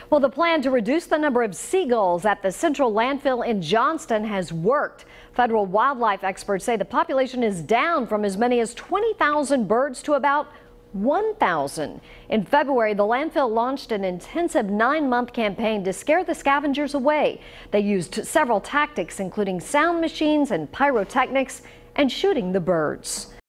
Well, the plan to reduce the number of seagulls at the central landfill in Johnston has worked. Federal wildlife experts say the population is down from as many as 20,000 birds to about 1,000. In February, the landfill launched an intensive 9-month campaign to scare the scavengers away. They used several tactics, including sound machines and pyrotechnics, and shooting the birds.